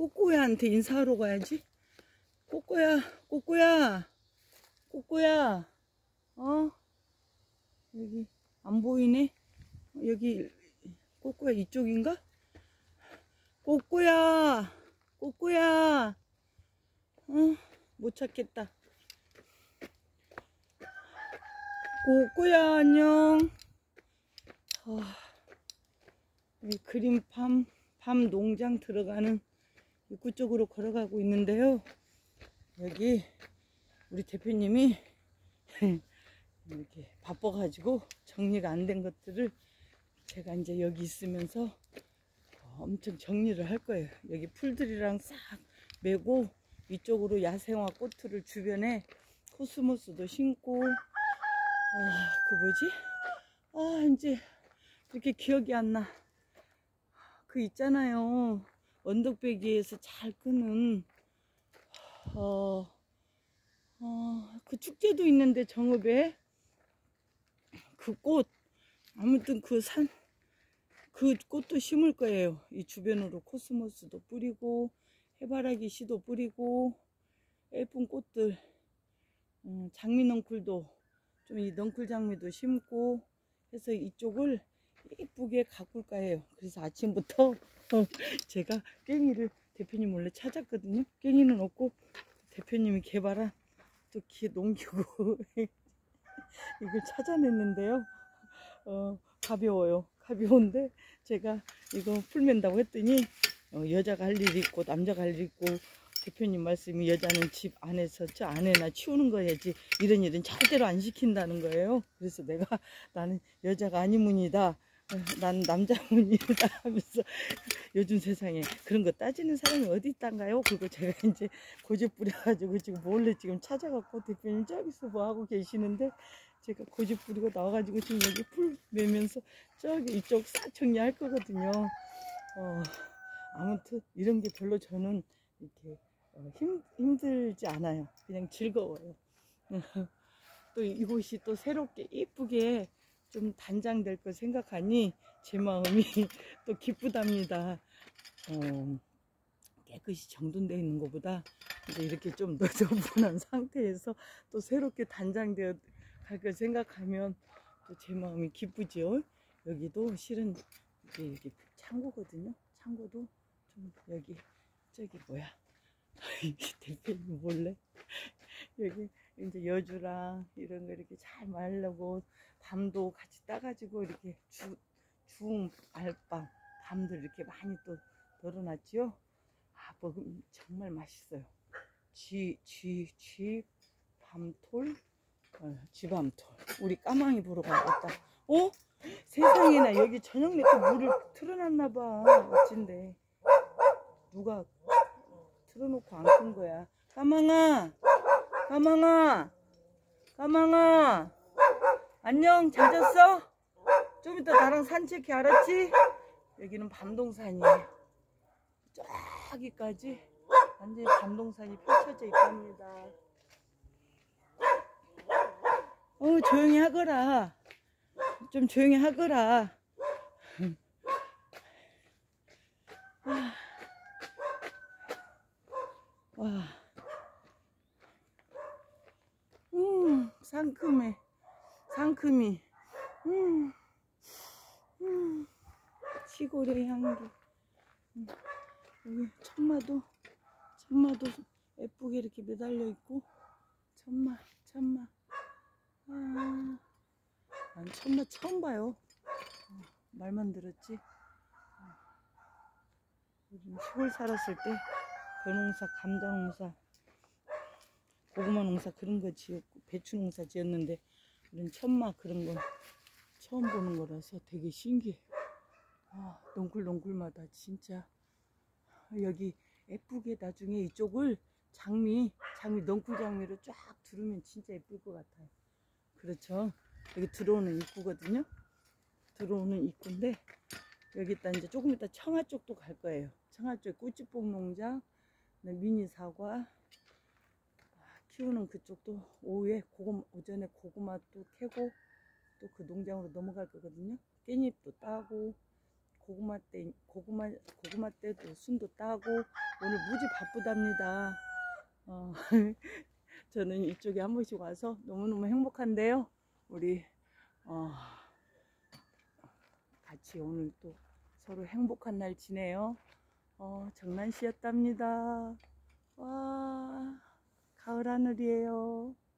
꼬꼬야한테 인사하러 가야지. 꼬꼬야, 꼬꼬야, 꼬꼬야. 여기 안 보이네. 여기 꼬꼬야 이쪽인가? 꼬꼬야, 꼬꼬야. 못 찾겠다. 꼬꼬야 안녕. 이 그린팜 농장 들어가는 입구 쪽으로 걸어가고 있는데요. 여기 우리 대표님이 이렇게 바빠가지고 정리가 안 된 것들을 제가 이제 여기 있으면서 엄청 정리를 할 거예요. 여기 풀들이랑 싹 메고 이쪽으로 야생화 꽃들을 주변에 코스모스도 심고 그 뭐지? 이제 이렇게 기억이 안 나. 그 있잖아요. 언덕배기에서 잘 끄는 그 축제도 있는데 정읍에 그 꽃 아무튼 그 꽃도 심을 거예요. 이 주변으로 코스모스도 뿌리고 해바라기 씨도 뿌리고 예쁜 꽃들 장미넝쿨도 좀 이 넝쿨 장미도 심고 해서 이쪽을 이쁘게 가꿀 거예요. 그래서 아침부터 제가 깽이를 대표님 몰래 찾았거든요. 깽이는 없고 대표님이 개발한 또 농기구 이걸 찾아냈는데요. 가벼워요. 가벼운데 제가 이거 풀맨다고 했더니 여자가 할 일이 있고 남자가 할 일이 있고 대표님 말씀이 여자는 집 안에서 저 안에나 치우는 거야지 이런 일은 절대로 안 시킨다는 거예요. 그래서 내가 나는 여자가 아니문이다. 난 남자문이다 하면서 요즘 세상에 그런 거 따지는 사람이 어디 있단가요? 그리고 제가 이제 고집 부려가지고 지금 몰래 지금 찾아갖고 대표님 저기서 뭐 하고 계시는데 제가 고집 부리고 나와가지고 지금 여기 풀 매면서 저기 이쪽 싹 정리할 거거든요. 아무튼 이런 게 별로 저는 이렇게 힘들지 않아요. 그냥 즐거워요. 또 이곳이 또 새롭게 이쁘게 좀 단장될 거 생각하니 제 마음이 또 기쁘답니다. 깨끗이 정돈되어 있는 것보다 이제 이렇게 좀 너저분한 상태에서 또 새롭게 단장되어 갈 걸 생각하면 또 제 마음이 기쁘죠. 여기도 실은 이게 창고거든요. 창고도 좀 여기 저기 뭐야 대표님 몰래 여기 이제 여주랑 이런 거 이렇게 잘 말려고 밤도 같이 따가지고 이렇게 주웅 알밤 밤들 이렇게 많이 또 널어놨지요. 먹으면 정말 맛있어요. 밤톨 쥐밤톨. 우리 까망이 보러 가겠다. 세상에나 여기 저녁에 또 물을 틀어놨나봐. 어쩐데 누가 틀어놓고 안 끈 거야. 까망아, 까망아 안녕. 잘 잤어? 좀 이따 나랑 산책해. 알았지? 여기는 밤동산이에요. 저기까지 완전히 밤동산이 펼쳐져 있답니다. 조용히 하거라. 좀 조용히 하거라. 와. 상큼이. 시골의 향기. 여기 천마도 예쁘게 이렇게 매달려 있고 천마. 난 천마 처음 봐요. 말만 들었지. 요즘 시골 살았을 때 벼농사, 감자농사, 고구마 농사 그런 거 지었고 배추 농사 지었는데 이런 천마 그런 건 처음 보는 거라서 되게 신기해. 넝쿨마다 진짜 여기 예쁘게 나중에 이쪽을 장미 넝쿨 장미로 쫙 두르면 진짜 예쁠 것 같아요. 그렇죠. 여기 들어오는 입구거든요. 들어오는 입구인데 여기다 이제 조금 이따 청아 쪽도 갈 거예요. 청아 쪽 꿀집봉 농장, 미니 사과 키우는 그쪽도 오후에 오전에 고구마도 캐고 또 그 농장으로 넘어갈 거거든요. 깻잎도 따고 고구마 때도 순도 따고 오늘 무지 바쁘답니다. 저는 이쪽에 한 번씩 와서 너무너무 행복한데요. 우리 같이 오늘 또 서로 행복한 날 지내요. 장난씨였답니다. 와, 가을 하늘이에요.